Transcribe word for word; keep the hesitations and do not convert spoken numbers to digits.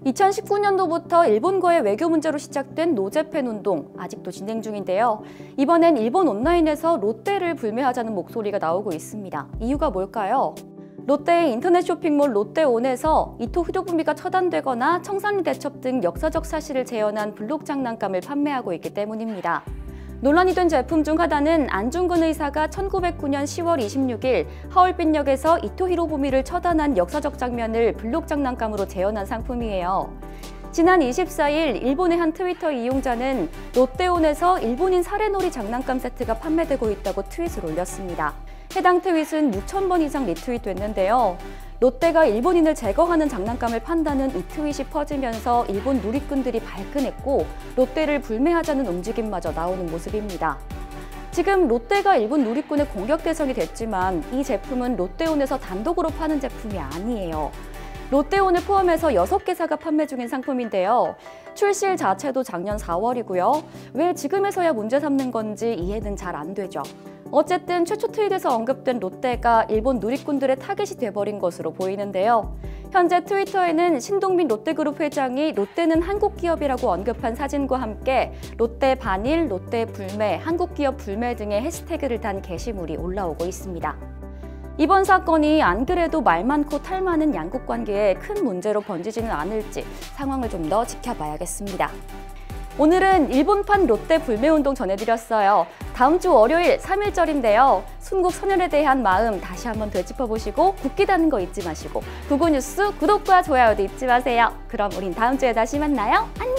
이천십구 년도부터 일본과의 외교 문제로 시작된 노재팬 운동 아직도 진행 중인데요. 이번엔 일본 온라인에서 롯데를 불매하자는 목소리가 나오고 있습니다. 이유가 뭘까요? 롯데의 인터넷 쇼핑몰 롯데온에서 이토 히로부미가 처단되거나 청산리 대첩 등 역사적 사실을 재현한 블록 장난감을 판매하고 있기 때문입니다. 논란이 된 제품 중 하나는 안중근 의사가 천구백구 년 시월 이십육일 하얼빈역에서 이토 히로부미를 처단한 역사적 장면을 블록 장난감으로 재현한 상품이에요. 지난 이십사일 일본의 한 트위터 이용자는 롯데온에서 일본인 살해놀이 장난감 세트가 판매되고 있다고 트윗을 올렸습니다. 해당 트윗은 육천 번 이상 리트윗됐는데요. 롯데가 일본인을 제거하는 장난감을 판다는 이 트윗이 퍼지면서 일본 누리꾼들이 발끈했고 롯데를 불매하자는 움직임마저 나오는 모습입니다. 지금 롯데가 일본 누리꾼의 공격 대상이 됐지만 이 제품은 롯데온에서 단독으로 파는 제품이 아니에요. 롯데온을 포함해서 여섯 개사가 판매 중인 상품인데요. 출시일 자체도 작년 사월이고요. 왜 지금에서야 문제 삼는 건지 이해는 잘 안 되죠. 어쨌든 최초 트윗에서 언급된 롯데가 일본 누리꾼들의 타겟이 돼버린 것으로 보이는데요. 현재 트위터에는 신동빈 롯데그룹 회장이 롯데는 한국 기업이라고 언급한 사진과 함께 롯데 반일, 롯데 불매, 한국 기업 불매 등의 해시태그를 단 게시물이 올라오고 있습니다. 이번 사건이 안 그래도 말 많고 탈 많은 양국 관계에 큰 문제로 번지지는 않을지 상황을 좀 더 지켜봐야겠습니다. 오늘은 일본판 롯데 불매운동 전해드렸어요. 다음 주 월요일 삼일절인데요. 순국 선열에 대한 마음 다시 한번 되짚어보시고 국기다는 거 잊지 마시고 구구뉴스 구독과 좋아요도 잊지 마세요. 그럼 우린 다음 주에 다시 만나요. 안녕!